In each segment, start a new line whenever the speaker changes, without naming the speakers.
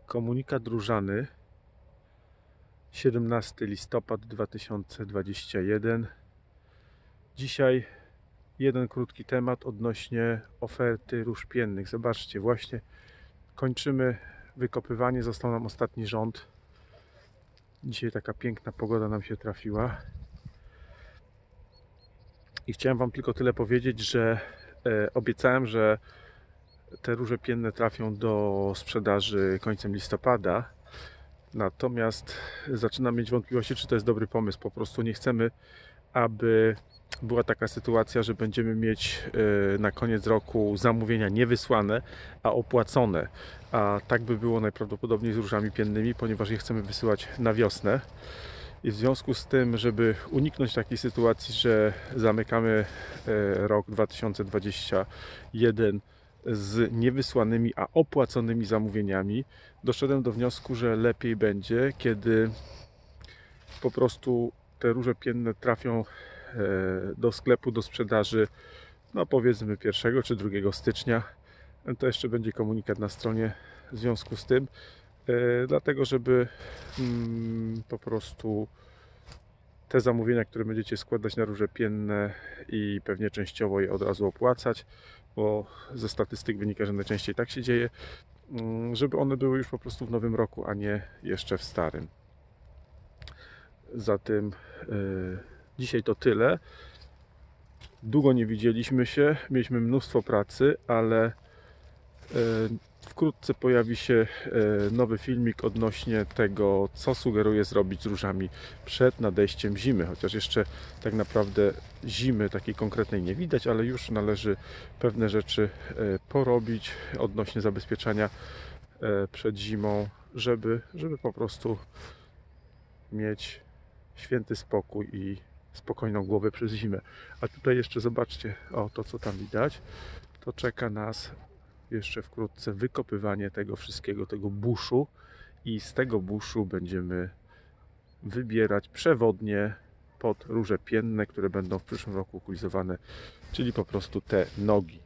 Komunikat różany, 17 listopad 2021. Dzisiaj jeden krótki temat odnośnie oferty róż piennych. Zobaczcie, właśnie kończymy wykopywanie, został nam ostatni rząd. Dzisiaj taka piękna pogoda nam się trafiła. I chciałem Wam tylko tyle powiedzieć, że obiecałem, że te róże pienne trafią do sprzedaży końcem listopada. Natomiast zaczynam mieć wątpliwości, czy to jest dobry pomysł. Po prostu nie chcemy, aby była taka sytuacja, że będziemy mieć na koniec roku zamówienia niewysłane, a opłacone. A tak by było najprawdopodobniej z różami piennymi, ponieważ je chcemy wysyłać na wiosnę. I w związku z tym, żeby uniknąć takiej sytuacji, że zamykamy rok 2021 z niewysłanymi, a opłaconymi zamówieniami, doszedłem do wniosku, że lepiej będzie, kiedy po prostu te róże pienne trafią do sklepu, do sprzedaży, no powiedzmy 1 czy 2 stycznia. To jeszcze będzie komunikat na stronie w związku z tym, dlatego żeby po prostu te zamówienia, które będziecie składać na róże pienne i pewnie częściowo je od razu opłacać, bo ze statystyk wynika, że najczęściej tak się dzieje, żeby one były już po prostu w nowym roku, a nie jeszcze w starym. Zatem dzisiaj to tyle. Długo nie widzieliśmy się, mieliśmy mnóstwo pracy, ale wkrótce pojawi się nowy filmik odnośnie tego, co sugeruję zrobić z różami przed nadejściem zimy. Chociaż jeszcze tak naprawdę zimy takiej konkretnej nie widać, ale już należy pewne rzeczy porobić odnośnie zabezpieczania przed zimą, żeby po prostu mieć święty spokój i spokojną głowę przez zimę. A tutaj jeszcze zobaczcie, o to co tam widać, to czeka nas jeszcze wkrótce wykopywanie tego wszystkiego, tego buszu, i z tego buszu będziemy wybierać przewodnie pod róże pienne, które będą w przyszłym roku ukulizowane, czyli po prostu te nogi.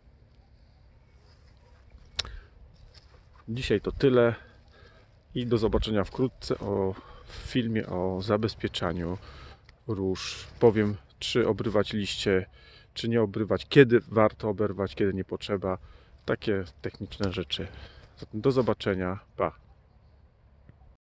Dzisiaj to tyle i do zobaczenia wkrótce w filmie o zabezpieczaniu róż. Powiem, czy obrywać liście, czy nie obrywać, kiedy warto oberwać, kiedy nie potrzeba. Takie techniczne rzeczy. Do zobaczenia. Pa!